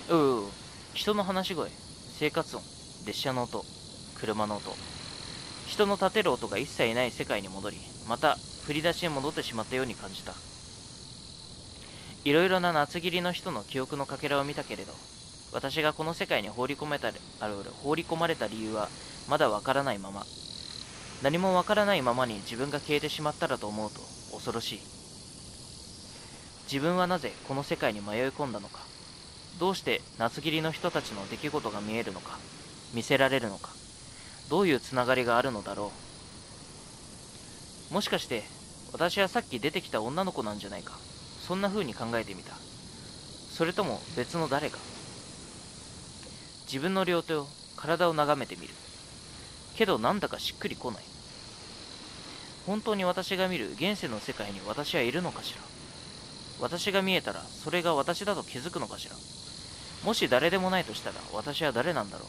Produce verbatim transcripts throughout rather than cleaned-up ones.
うう、人の話し声、生活音、列車の音、車の音、人の立てる音が一切ない世界に戻り、また振り出しに戻ってしまったように感じた。いろいろな夏切りの人の記憶のかけらを見たけれど、私がこの世界に放り込めたある放り込まれた理由はまだわからないまま、何もわからないままに自分が消えてしまったらと思うと恐ろしい。自分はなぜこの世界に迷い込んだのか、どうして夏切りの人たちの出来事が見えるのか、見せられるのか、どういうつながりがあるのだろう。もしかして私はさっき出てきた女の子なんじゃないか、そんな風に考えてみた。それとも別の誰か。自分の両手を体を眺めてみる。けどなんだかしっくりこない。本当に私が見る現世の世界に私はいるのかしら。私が見えたらそれが私だと気づくのかしら。もし誰でもないとしたら私は誰なんだろう。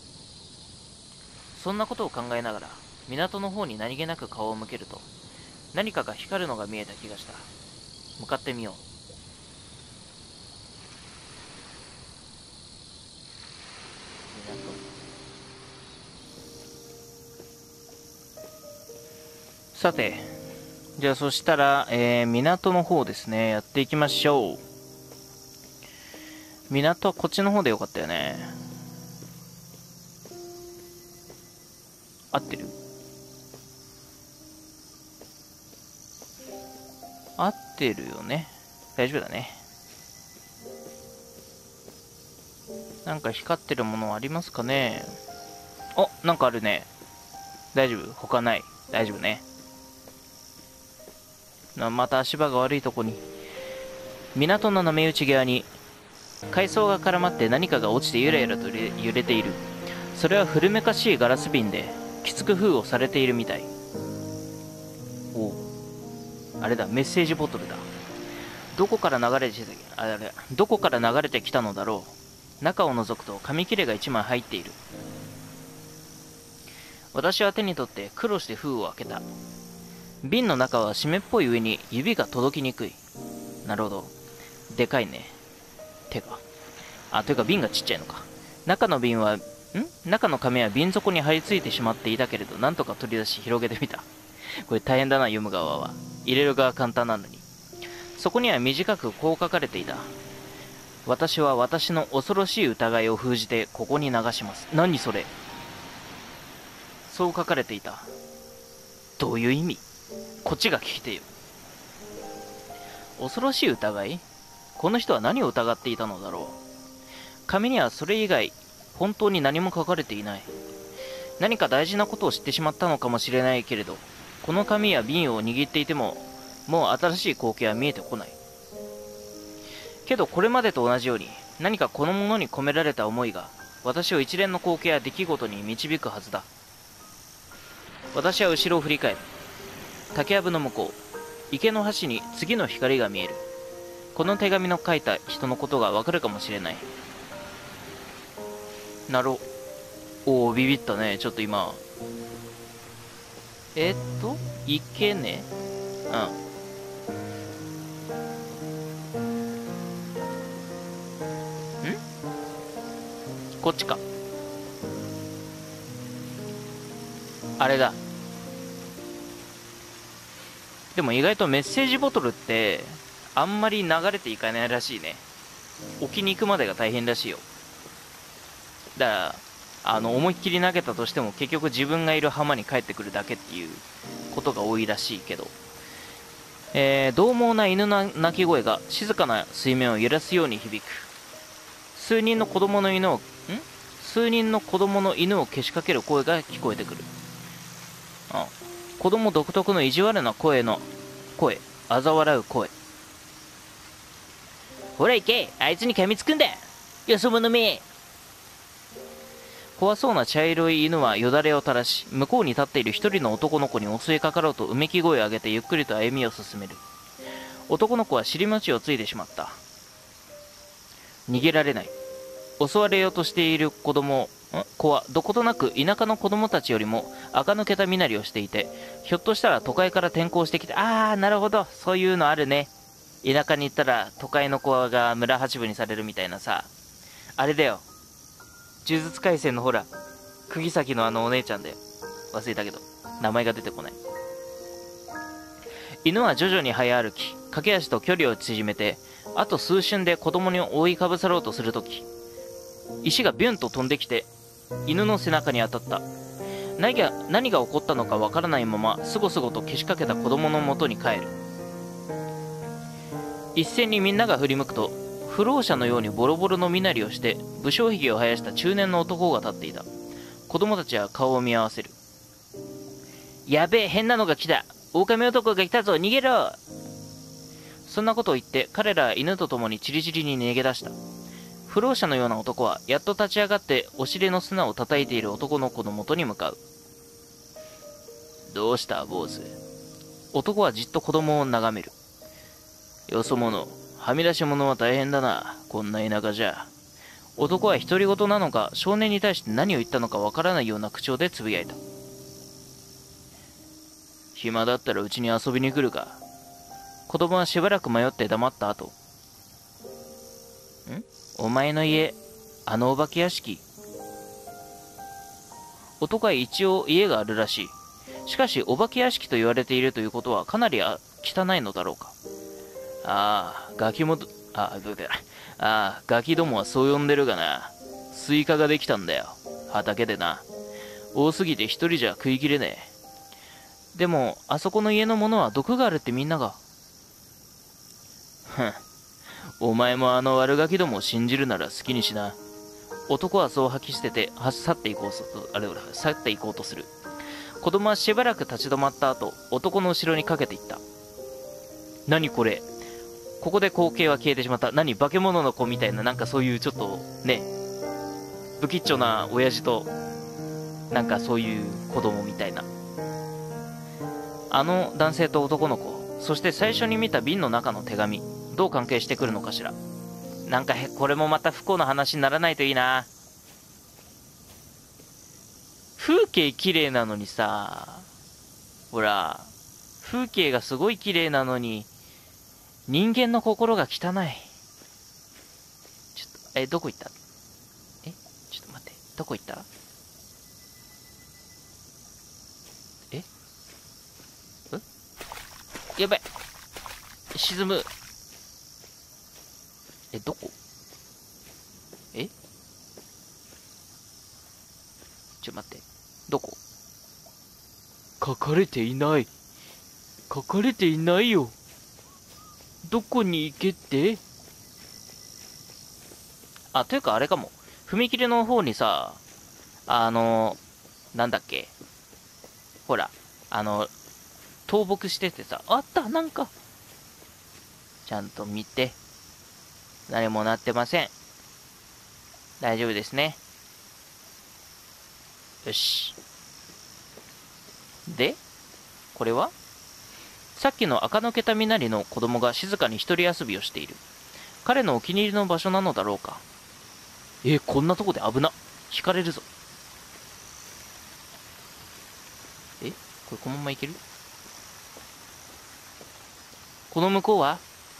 そんなことを考えながら港の方に何気なく顔を向けると、何かが光るのが見えた気がした。向かってみよう。さて、じゃあそしたら、えー、港の方ですね、やっていきましょう。港はこっちの方でよかったよね。合ってる？合ってるよね。大丈夫だね。なんか光ってるものありますかね。お、なんかあるね。大丈夫？他ない。大丈夫ね。また足場が悪いとこに。港の波打ち際に海藻が絡まって何かが落ちてゆらゆらと揺れている。それは古めかしいガラス瓶できつく封をされているみたい。おあれだ、メッセージボトルだ。どこから流れてあれどこから流れてきたのだろう。中を覗くと紙切れがいちまい入っている。私は手に取って苦労して封を開けた。瓶の中は湿っぽい上に指が届きにくい。なるほど。でかいね。手が。あ、というか瓶がちっちゃいのか。中の瓶は、ん中の紙は瓶底に張り付いてしまっていたけれど、なんとか取り出し広げてみた。これ大変だな、読む側は。入れる側は簡単なのに。そこには短くこう書かれていた。私は私の恐ろしい疑いを封じてここに流します。何それ。そう書かれていた。どういう意味？こっちが聞いてよ。恐ろしい疑い？この人は何を疑っていたのだろう。紙にはそれ以外本当に何も書かれていない。何か大事なことを知ってしまったのかもしれないけれど、この紙や瓶を握っていてももう新しい光景は見えてこない。けどこれまでと同じように何かこのものに込められた思いが私を一連の光景や出来事に導くはずだ。私は後ろを振り返る。竹やぶの向こう、池の端に次の光が見える。この手紙の書いた人のことがわかるかもしれない。なろ。おお、ビビったね。ちょっと今。えー、っと、池ね。うん。ん？こっちか。あれだ。でも意外とメッセージボトルってあんまり流れていかないらしいね。沖に行くまでが大変らしいよ。だからあの思いっきり投げたとしても結局自分がいる浜に帰ってくるだけっていうことが多いらしいけど、えー、獰猛な犬の鳴き声が静かな水面を揺らすように響く。数人の子供の犬をん数人の子供の犬をけしかける声が聞こえてくる。あ子供独特の意地悪な声の声、嘲笑う声。ほら行け、あいつに噛みつくんだ、よそ者め。怖そうな茶色い犬はよだれを垂らし、向こうに立っている一人の男の子に襲いかかろうとうめき声を上げてゆっくりと歩みを進める。男の子は尻餅をついてしまった。逃げられない。襲われようとしている子供子はどことなく田舎の子供たちよりも垢抜けた身なりをしていて、ひょっとしたら都会から転校してきて、ああなるほど、そういうのあるね。田舎に行ったら都会の子が村八分にされるみたいなさ、 あれだよ。呪術廻戦のほら、釘崎のあのお姉ちゃんだよ。忘れたけど、名前が出てこない。犬は徐々に早歩き、駆け足と距離を縮めて、あと数瞬で子供に覆いかぶさろうとするとき、石がビュンと飛んできて、犬の背中に当たった。何が、何が起こったのかわからないまま、すごすごとけしかけた子供の元に帰る。一斉にみんなが振り向くと、不老者のようにボロボロの身なりをして、武将髭を生やした中年の男が立っていた。子供たちは顔を見合わせる。やべえ、変なのが来た。狼男が来たぞ、逃げろ。そんなことを言って、彼らは犬と共にチリチリに逃げ出した。不老者のような男は、やっと立ち上がって、お尻の砂を叩いている男の子の元に向かう。どうした、坊主。男はじっと子供を眺める。よそ者、はみ出し者は大変だな、こんな田舎じゃ。男は独り言なのか、少年に対して何を言ったのかわからないような口調でつぶやいた。暇だったらうちに遊びに来るか。子供はしばらく迷って黙った後、んお前の家、あのお化け屋敷。男は一応家があるらしい。しかし、お化け屋敷と言われているということはかなり汚いのだろうか。ああ、ガキも、あ、どうだ。ああ、ガキどもはそう呼んでるがな。スイカができたんだよ。畑でな。多すぎて一人じゃ食いきれねえ。でも、あそこの家のものは毒があるってみんなが。ふん。お前もあの悪ガキどもを信じるなら好きにしな。男はそう吐き捨てて、去っていこうと、あれ、去っていこうとする。子供はしばらく立ち止まった後、男の後ろにかけていった。何これ。ここで光景は消えてしまった。何化け物の子みたいな、なんかそういうちょっと、ね、不吉祥な親父と、なんかそういう子供みたいな。あの男性と男の子、そして最初に見た瓶の中の手紙、どう関係してくるのかしら。なんかへ、これもまた不幸な話にならないといいな。風景綺麗なのにさ、ほら、風景がすごい綺麗なのに、人間の心が汚い。ちょっと、え、どこ行った？え、ちょっと待って、どこ行った？え？え？やばい。沈む。え、どこ？え？ちょ、待って。どこ？書かれていない。書かれていないよ。どこに行けって？あ、というかあれかも。踏切の方にさ、あの、なんだっけ。ほら、あの、倒木しててさ、あった、なんか。ちゃんと見て。何もなってません。大丈夫ですね。よし。で、これはさっきの垢抜けた身なりの子供が静かに一人遊びをしている。彼のお気に入りの場所なのだろうか。えー、こんなとこで危な。引かれるぞ。え、これこのままいける？この向こうは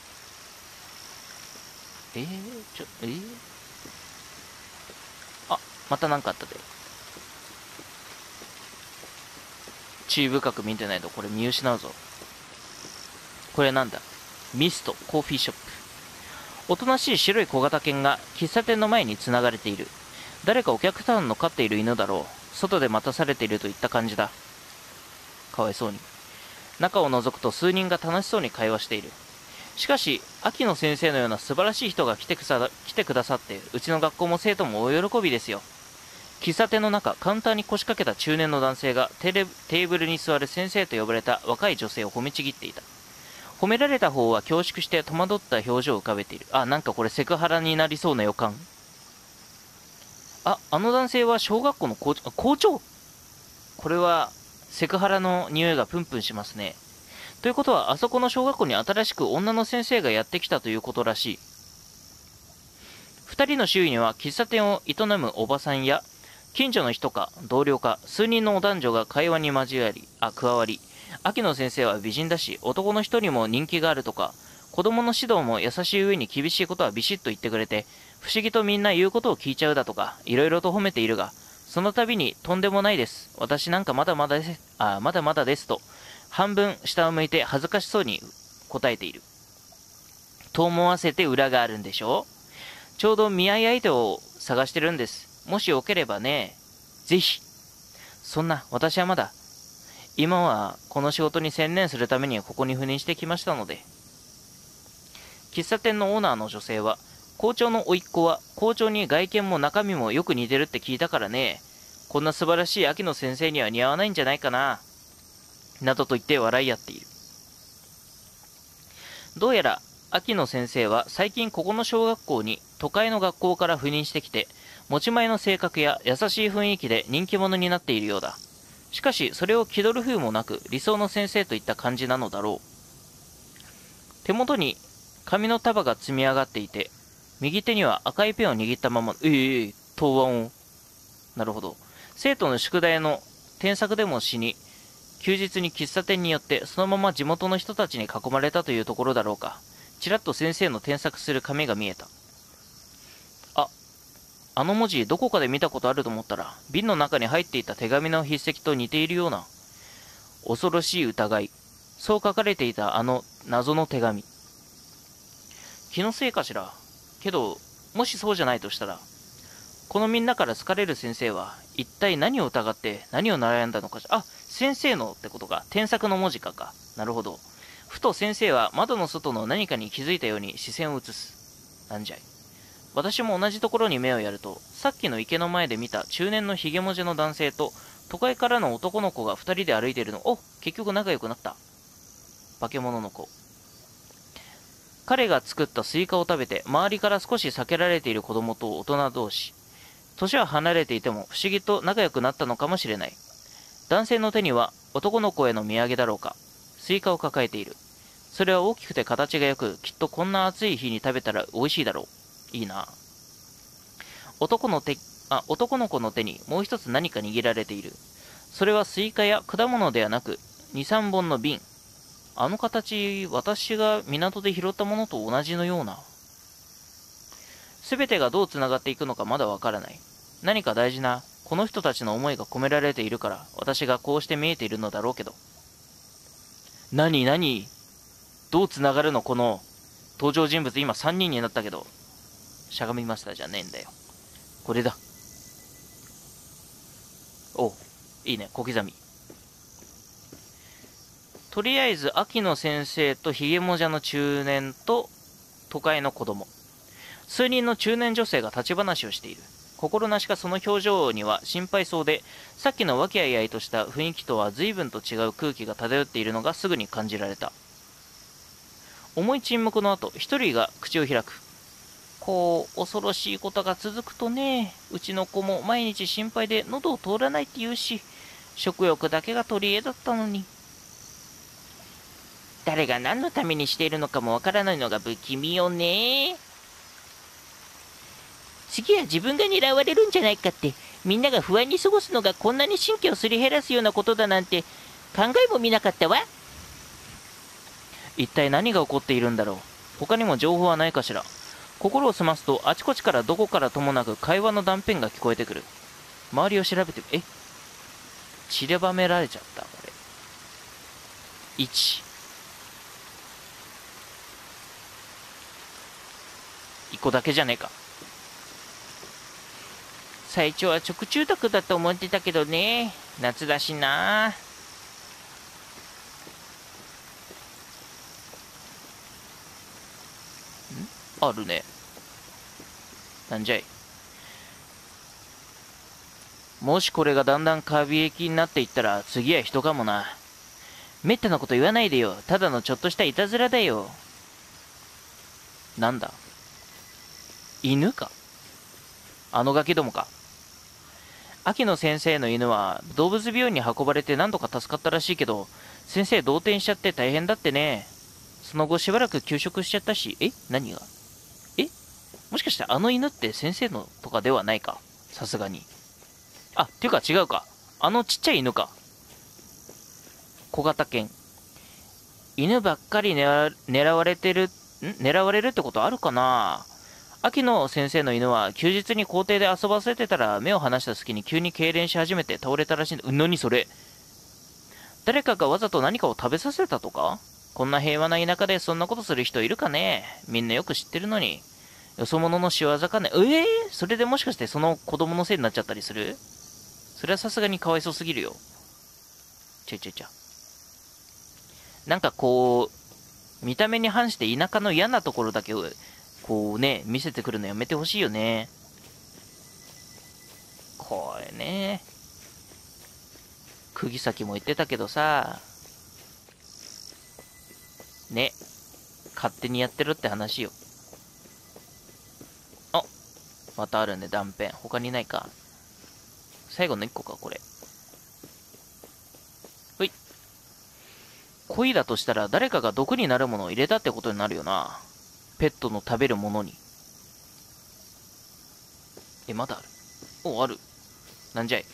えー、ちょ、えー、あ、またなんかあったで。注意深く見てないとこれ見失うぞ。これなんだ？ミストコーヒーショップ。おとなしい白い小型犬が喫茶店の前に繋がれている。誰かお客さんの飼っている犬だろう。外で待たされているといった感じだ。かわいそうに。中を覗くと数人が楽しそうに会話している。しかし、秋野先生のような素晴らしい人が来てくさ来てくださって、うちの学校も生徒も大喜びですよ。喫茶店の中、カウンターに腰掛けた中年の男性がテレテーブルに座る先生と呼ばれた若い女性を褒めちぎっていた。褒められた方は恐縮して戸惑った表情を浮かべている。あ、なんかこれセクハラになりそうな予感。あ、あの男性は小学校の校長、校長？これはセクハラの匂いがプンプンしますね。ということは、あそこの小学校に新しく女の先生がやってきたということらしい。二人の周囲には喫茶店を営むおばさんや、近所の人か同僚か数人の男女が会話に交わり、あ、加わり、秋野先生は美人だし、男の人にも人気があるとか、 子供の指導も優しい上に厳しいことはビシッと言ってくれて、不思議とみんな言うことを聞いちゃうだとか、いろいろと褒めているが、その度にとんでもないです。私なんかまだまだです、あ、まだまだですと、半分下を向いて恥ずかしそうに答えている。と思わせて裏があるんでしょう。ちょうど見合い相手を探してるんです。もしよければね、ぜひ。そんな、私はまだ、今はこの仕事に専念するためにここに赴任してきましたので。喫茶店のオーナーの女性は、校長の甥っ子は校長に外見も中身もよく似てるって聞いたからね、こんな素晴らしい秋野先生には似合わないんじゃないかな、などと言って笑い合っている。どうやら秋野先生は最近ここの小学校に都会の学校から赴任してきて、持ち前の性格や優しい雰囲気で人気者になっているようだ。しかしそれを気取る風もなく理想の先生といった感じなのだろう。手元に紙の束が積み上がっていて、右手には赤いペンを握ったまま、ええ答案を。なるほど。生徒の宿題の添削でもしに、休日に喫茶店によってそのまま地元の人たちに囲まれたというところだろうか。ちらっと先生の添削する紙が見えた。あ、あの文字どこかで見たことあると思ったら、瓶の中に入っていた手紙の筆跡と似ているような。恐ろしい疑い。そう書かれていたあの謎の手紙。気のせいかしら。けど、もしそうじゃないとしたら、このみんなから好かれる先生は、一体何を疑って何を悩んだのかしら。あ、先生のってことか。添削の文字かか。なるほど。ふと先生は窓の外の何かに気づいたように視線を移す。なんじゃい。私も同じところに目をやると、さっきの池の前で見た中年のひげもじの男性と、都会からの男の子が二人で歩いているの。お、結局仲良くなった。化け物の子。彼が作ったスイカを食べて、周りから少し避けられている子供と大人同士。年は離れていても不思議と仲良くなったのかもしれない。男性の手には男の子への土産だろうか、スイカを抱えている。それは大きくて形がよく、きっとこんな暑い日に食べたら美味しいだろう。いいな。男の手、あ、男の子の手にもう一つ何か握られている。それはスイカや果物ではなく、二、三本の瓶。あの形、私が港で拾ったものと同じのような。すべてがどうつながっていくのかまだわからない。何か大事な、この人たちの思いが込められているから、私がこうして見えているのだろうけど。何何どうつながるのこの、登場人物今さんにんになったけど。しゃがみましたじゃねえんだよ。これだ。おう、いいね、小刻み。とりあえず、秋野先生とひげもじゃの中年と都会の子供。数人の中年女性が立ち話をしている。心なしかその表情には心配そうで、さっきの和気あいあいとした雰囲気とは随分と違う空気が漂っているのがすぐに感じられた。重い沈黙の後、一人が口を開く。こう、恐ろしいことが続くとね、うちの子も毎日心配で喉を通らないって言うし、食欲だけが取り柄だったのに。誰が何のためにしているのかもわからないのが不気味よね。次は自分が狙われるんじゃないかって、みんなが不安に過ごすのがこんなに神経をすり減らすようなことだなんて考えもみなかったわ。一体何が起こっているんだろう。他にも情報はないかしら。心を澄ますとあちこちからどこからともなく会話の断片が聞こえてくる。周りを調べて、え散りばめられちゃった、これ。いち。いっこだけじゃねえか。最初は食中毒だと思ってたけどね。夏だしな。んあるね。なんじゃい。もしこれがだんだんカビ液になっていったら次は人かもな。めったなこと言わないでよ。ただのちょっとしたいたずらだよ。なんだ、犬か。あのガキどもか。秋野先生の犬は動物病院に運ばれて何度か助かったらしいけど、先生動転しちゃって大変だってね。その後しばらく休職しちゃったし。え何がえもしかしてあの犬って先生のとかではないか、さすがに。あ、っていうか違うか。あのちっちゃい犬か。小型犬。犬ばっかり狙われてる狙われるってことあるかな。秋野先生の犬は休日に校庭で遊ばせてたら目を離した隙に急に痙攣し始めて倒れたらしいんだ。うん、何それ。誰かがわざと何かを食べさせたとか。こんな平和な田舎でそんなことする人いるかね。みんなよく知ってるのに。よそ者の仕業かね。ええー、それでもしかしてその子供のせいになっちゃったりする。それはさすがにかわいそうすぎるよ。ちょいちょいちょ。なんかこう、見た目に反して田舎の嫌なところだけを、こうね、見せてくるのやめてほしいよね。これね。釘崎も言ってたけどさ、ね、勝手にやってるって話よ。あ、またあるね、断片。他にないか。最後の一個か、これ。ほい。恋だとしたら誰かが毒になるものを入れたってことになるよな。ペットの食べるものに。え、まだある。お、ある。なんじゃい。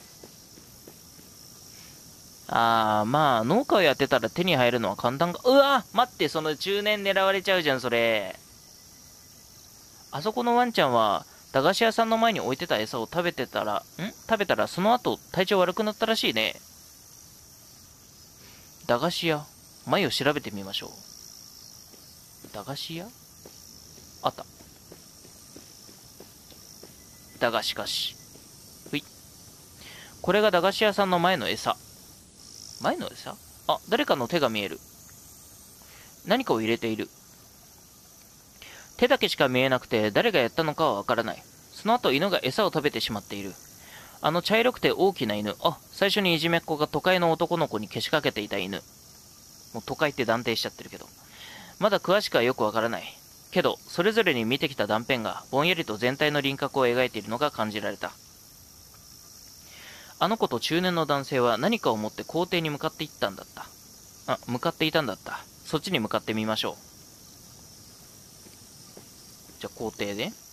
あー、まあ、農家をやってたら手に入るのは簡単か。うわ待って、その中年狙われちゃうじゃん、それ。あそこのワンちゃんは、駄菓子屋さんの前に置いてた餌を食べてたら、ん食べたらその後体調悪くなったらしいね。駄菓子屋。前を調べてみましょう。駄菓子屋あった。駄菓子菓子。ほい。これが駄菓子屋さんの前の餌。前の餌。あ、誰かの手が見える。何かを入れている。手だけしか見えなくて誰がやったのかはわからない。その後犬が餌を食べてしまっている。あの茶色くて大きな犬。あ、最初にいじめっ子が都会の男の子にけしかけていた犬。もう都会って断定しちゃってるけど。まだ詳しくはよくわからない。けど、それぞれに見てきた断片がぼんやりと全体の輪郭を描いているのが感じられた。あの子と中年の男性は何かを持って校庭に向かって行ったんだった。あ、向かっていたんだった。そっちに向かってみましょう。じゃあ校庭で。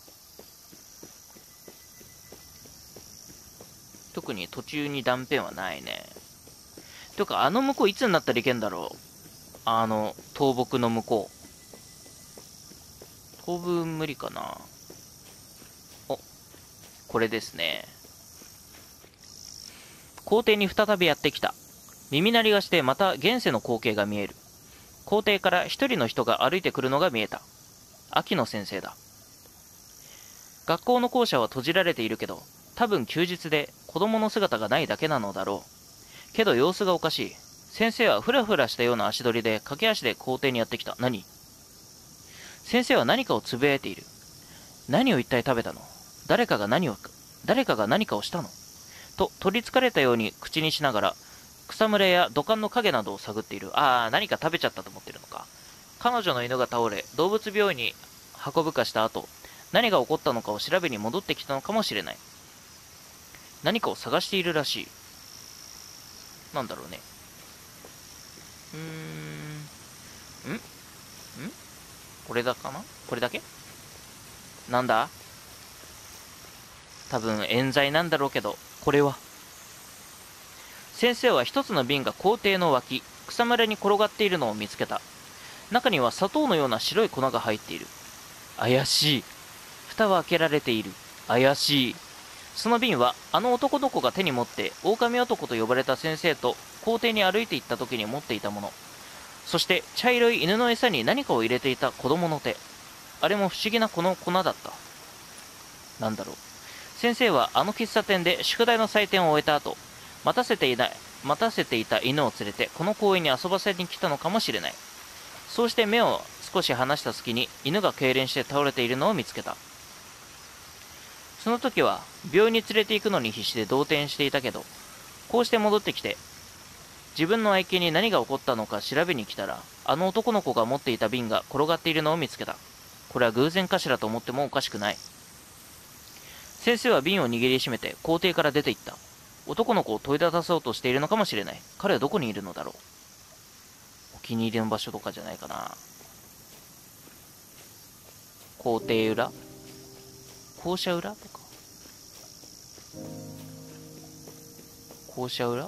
特に途中に断片はないね。ていうか、あの向こういつになったらいけんだろう。あの、倒木の向こう。当分無理かな。お、これですね。校庭に再びやってきた。耳鳴りがしてまた現世の光景が見える。校庭から一人の人が歩いてくるのが見えた。秋野先生だ。学校の校舎は閉じられているけど、多分休日で子供の姿がないだけなのだろう。けど様子がおかしい。先生はフラフラしたような足取りで駆け足で校庭にやってきた。何？先生は何かをつぶやいている。何を一体食べたの？誰かが何を、誰かが何かをしたの？と取りつかれたように口にしながら、草むらや土管の影などを探っている。ああ、何か食べちゃったと思ってるのか。彼女の犬が倒れ、動物病院に運ぶかした後、何が起こったのかを調べに戻ってきたのかもしれない。何かを探しているらしい。なんだろうね。うーん。んんこれだかな？これだけ？なんだ？多分冤罪なんだろうけど、これは。先生は一つの瓶が校庭の脇、草むらに転がっているのを見つけた。中には砂糖のような白い粉が入っている。怪しい。蓋は開けられている。怪しい。その瓶はあの男の子が手に持って狼男と呼ばれた先生と校庭に歩いて行った時に持っていたもの。そして茶色い犬の餌に何かを入れていた子供の手。あれも不思議なこの粉だった。なんだろう。先生はあの喫茶店で宿題の採点を終えた後、待たせていない、待たせていた犬を連れてこの公園に遊ばせに来たのかもしれない。そうして目を少し離した隙に犬が痙攣して倒れているのを見つけた。その時は病院に連れて行くのに必死で動転していたけど、こうして戻ってきて自分の愛犬に何が起こったのか調べに来たら、あの男の子が持っていた瓶が転がっているのを見つけた。これは偶然かしらと思ってもおかしくない。先生は瓶を握りしめて校庭から出て行った。男の子を問いただそうとしているのかもしれない。彼はどこにいるのだろう。お気に入りの場所とかじゃないかな。校庭裏、校舎裏とか、校舎裏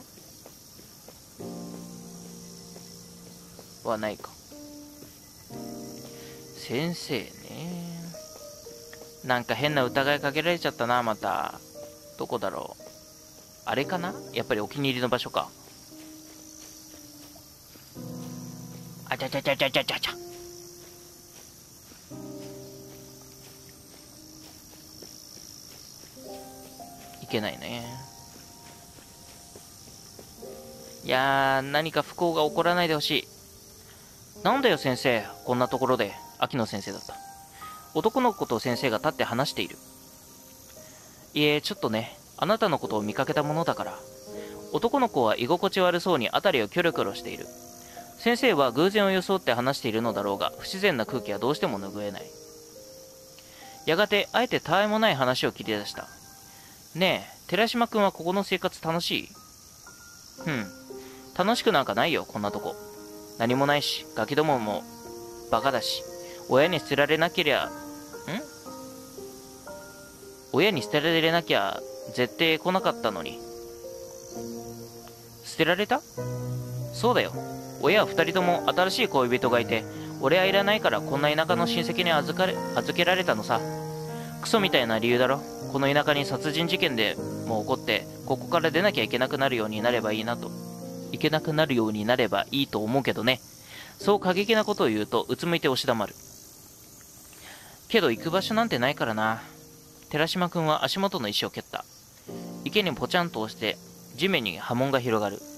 はないか。 先生ね。なんか変な疑いかけられちゃったな、また。どこだろう。あれかな、やっぱりお気に入りの場所か。あちゃちゃちゃちゃちゃちゃちゃ。いけないね。いやー、何か不幸が起こらないでほしい。なんだよ先生、こんなところで。秋野先生だった。男の子と先生が立って話している。いえ、ちょっとね、あなたのことを見かけたものだから。男の子は居心地悪そうに辺りをキョロキョロしている。先生は偶然を装って話しているのだろうが、不自然な空気はどうしても拭えない。やがて、あえてたわいもない話を切り出した。ねえ、寺島くんはここの生活楽しい？うん。楽しくなんかないよ、こんなとこ。何もないし、ガキどももバカだし、親に捨てられなけりゃ、ん親に捨てられなきゃ絶対来なかったのに。捨てられた？そうだよ。親は二人とも新しい恋人がいて、俺はいらないからこんな田舎の親戚に預かれ預けられたのさ。クソみたいな理由だろ。この田舎に殺人事件でも起こって、ここから出なきゃいけなくなるようになればいいなと。いけなくなるようになればいいと思うけどね。そう過激なことを言うと、うつむいて押し黙る。けど行く場所なんてないからな。寺島くんは足元の石を蹴った。池にポチャンと押して、地面に波紋が広がる。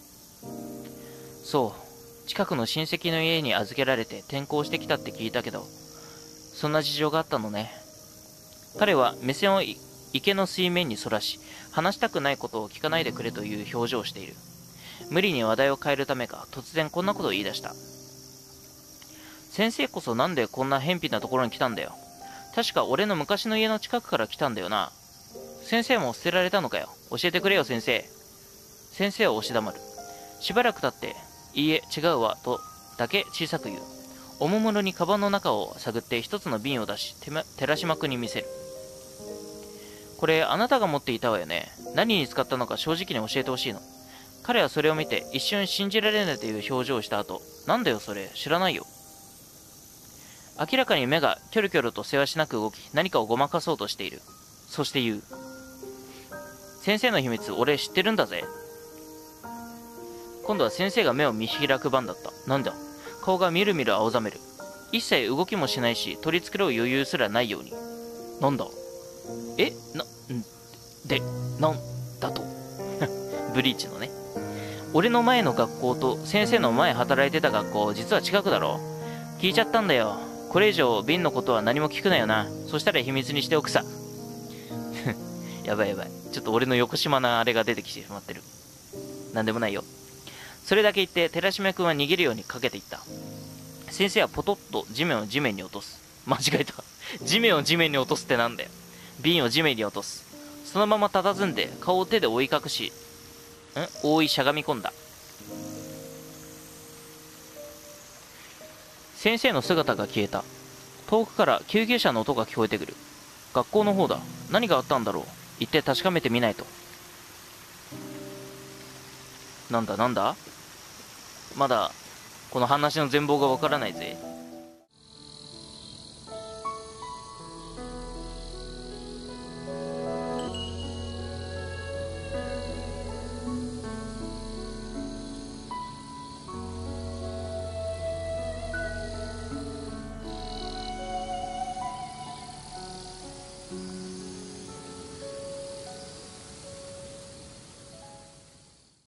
そう、近くの親戚の家に預けられて転校してきたって聞いたけど、そんな事情があったのね。彼は目線を池の水面にそらし、話したくないことを聞かないでくれという表情をしている。無理に話題を変えるためか、突然こんなことを言い出した。先生こそなんでこんな偏僻なところに来たんだよ。確か俺の昔の家の近くから来たんだよな。先生も捨てられたのかよ。教えてくれよ先生。先生は押し黙る。しばらく経って、いいえ、違うわ、とだけ小さく言う。おもむろにカバンの中を探って一つの瓶を出し、寺島君に見せる。これあなたが持っていたわよね。何に使ったのか正直に教えてほしいの。彼はそれを見て一瞬信じられないという表情をした後、なんだよそれ、知らないよ。明らかに目がキョロキョロとせわしなく動き、何かをごまかそうとしている。そして言う。先生の秘密、俺知ってるんだぜ。今度は先生が目を見開く番だった。なんだ。顔がみるみる青ざめる。一切動きもしないし、取り繕う余裕すらないように。なんだ。えな、んで、なんだと。ブリーチのね。俺の前の学校と先生の前働いてた学校、実は近くだろ。聞いちゃったんだよ。これ以上瓶のことは何も聞くなよな。そしたら秘密にしておくさ。やばいやばい。ちょっと俺の横島なあれが出てきてしまってる。なんでもないよ。それだけ言って寺島君は逃げるようにかけていった。先生はポトッと地面を地面に落とす。間違えた。地面を地面に落とすってなんだよ。瓶を地面に落とす。そのまま佇んで顔を手で覆い隠し、ん覆いしゃがみ込んだ。先生の姿が消えた。遠くから救急車の音が聞こえてくる。学校の方だ。何があったんだろう。行って確かめてみないと。なんだなんだ、まだこの話の全貌がわからないぜ。